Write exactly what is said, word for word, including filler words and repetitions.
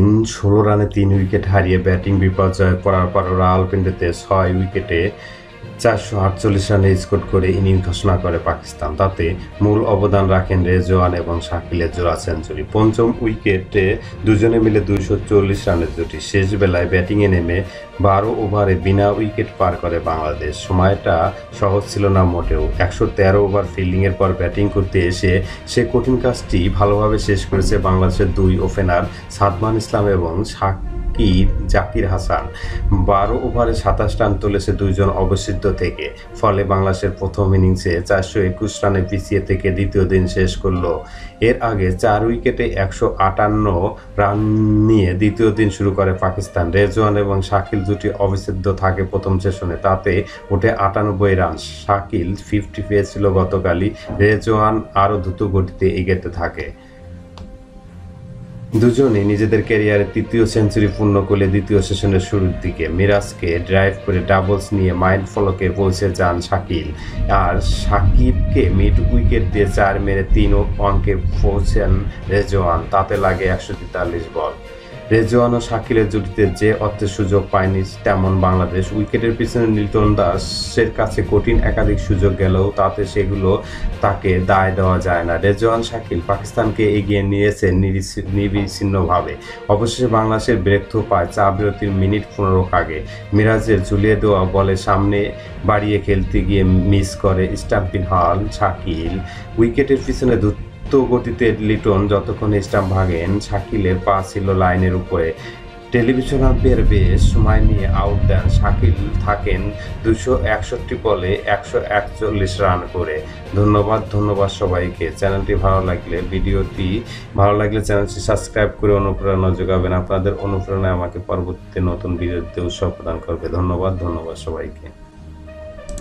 ষোলো রানে তিন উইকেট হারিয়ে ব্যাটিং বিপর্যয়ে পড়ার পর রাওয়ালপিন্ডিতে ছয় উইকেটে চারশো আটচল্লিশ রানে স্কোর করে ইনিংস ঘোষণা করে পাকিস্তান। তাতে মূল অবদান রাখেন রেজওয়ান এবং শাকিলের জোড়া সেঞ্চুরি। পঞ্চম উইকেটে দুজনে মিলে দুইশো চল্লিশ রানের জুটি। শেষ বেলায় ব্যাটিংয়ে নেমে বারো ওভারে বিনা উইকেট পার করে বাংলাদেশ। সময়টা সহজ ছিল না মোটেও। একশো তেরো ওভার ফিল্ডিংয়ের পর ব্যাটিং করতে এসে সে কঠিন কাজটি ভালোভাবে শেষ করেছে বাংলাদেশের দুই ওপেনার সাদমান ইসলাম এবং সাকিব জাকির হাসান। বারো ওভারে সাতাশ রান তুলেছে দুইজন অবসিদ্ধ থেকে। ফলে বাংলাদেশের প্রথম ইনিংসে চারশো একুশ রানে পিছিয়ে থেকে দ্বিতীয় দিন শেষ করল। এর আগে চার উইকেটে একশো আটান্ন রান নিয়ে দ্বিতীয় দিন শুরু করে পাকিস্তান। রেজওয়ান এবং শাকিল জুটি অবিচ্ছেদ্য থাকে প্রথম সেশনে, তাতে ওঠে আটানব্বই রান। শাকিল ফিফটি পেয়েছিল গতকালই। রেজওয়ান আরও দ্রুত গতিতে এগোতে থাকে। দুজনেই নিজেদের ক্যারিয়ারের তৃতীয় সেঞ্চুরি পূর্ণ করলে দ্বিতীয় সেশনের শুরুর দিকে মিরাজকে ড্রাইভ করে ডাবলস নিয়ে মাইল ফলকে পৌঁছে যান শাকিল। আর সাকিবকে মিড উইকেট দিয়ে চার মেরে তিন অঙ্কে পৌঁছেন রেজওয়ান। তাতে লাগে একশো তেতাল্লিশ বল। রেজওয়ান ও শাকিলের জুটিতে যে অর্থের সুযোগ পায়নি তেমন বাংলাদেশ। উইকেটের পিছনে লিটন দাসের কাছে কঠিন একাধিক সুযোগ গেলেও তাতে সেগুলো তাকে দায় দেওয়া যায় না। রেজওয়ান শাকিল পাকিস্তানকে এগিয়ে নিয়েছে নিরবিচ্ছিন্নভাবে। অবশেষে বাংলাদেশের ব্রেক থ্রো পায় চা বিরতির মিনিট পনেরো আগে। মিরাজের ঝুলিয়ে দেওয়া বলে সামনে বাড়িয়ে খেলতে গিয়ে মিস করে স্টাম্পিং হল শাকিল। উইকেটের পিছনে গতিতে লিটন যতক্ষণ স্টাম্প ভাঙেন, শাকিলের পা ছিল লাইনের উপরে। টেলিভিশন আম্পায়ার বেশ সময় নিয়ে আউট দেন। শাকিল থাকেন দুশো একষট্টি বলে একশো একচল্লিশ রান করে। ধন্যবাদ ধন্যবাদ সবাইকে। চ্যানেলটি ভালো লাগলে ভিডিওটি ভালো লাগলে চ্যানেলটি সাবস্ক্রাইব করে অনুপ্রেরণা যোগাবেন। আপনাদের অনুপ্রেরণায় আমাকে পরবর্তীতে নতুন ভিডিও দিতে উৎসাহ প্রদান করবে। ধন্যবাদ ধন্যবাদ সবাইকে।